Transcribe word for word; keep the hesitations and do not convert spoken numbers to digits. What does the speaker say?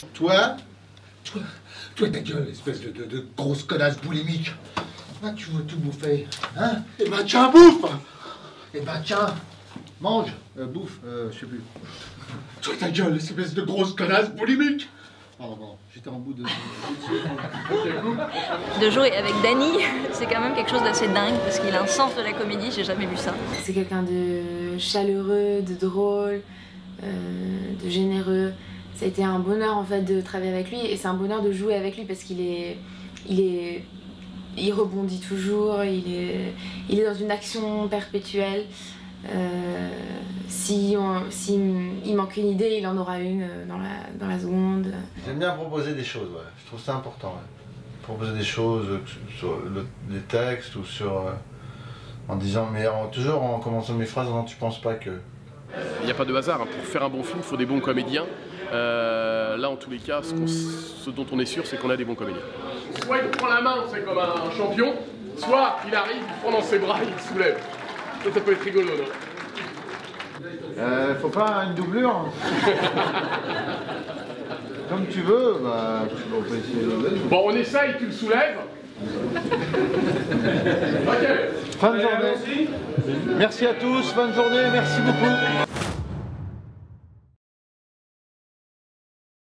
Toi Toi Toi ta gueule, espèce de, de, de grosse connasse boulimique. Ah, tu veux tout bouffer, hein? Eh ben tiens, bouffe. Eh ben tiens, mange, euh, bouffe, euh, je sais plus. Toi ta gueule, espèce de grosse connasse boulimique. Pardon, pardon, j'étais en bout de... De jouer avec Danny, c'est quand même quelque chose d'assez dingue parce qu'il a un sens de la comédie, j'ai jamais vu ça. C'est quelqu'un de chaleureux, de drôle, euh, de généreux. Ça a été un bonheur en fait de travailler avec lui et c'est un bonheur de jouer avec lui parce qu'il est, il est, il rebondit toujours, il est, il est dans une action perpétuelle. Euh, si, on, si il manque une idée, il en aura une dans la, dans la seconde. J'aime bien proposer des choses, ouais. Je trouve ça important. Ouais. Proposer des choses sur le, les textes ou sur... Euh, en disant, mais en, toujours en commençant mes phrases en disant tu penses pas que... Il n'y a pas de hasard, hein. Pour faire un bon film, il faut des bons comédiens. Euh, là, en tous les cas, ce, ce dont on est sûr, c'est qu'on a des bons comédiens. Soit il prend la main, c'est comme un champion, soit il arrive, il prend dans ses bras, il le soulève. Ça, ça peut être rigolo, non? Euh, faut pas une doublure. Comme tu veux, bah, on peut essayer de... Bon, on essaye, tu le soulèves. Ok. Fin de journée. Merci à tous, bonne journée, merci beaucoup.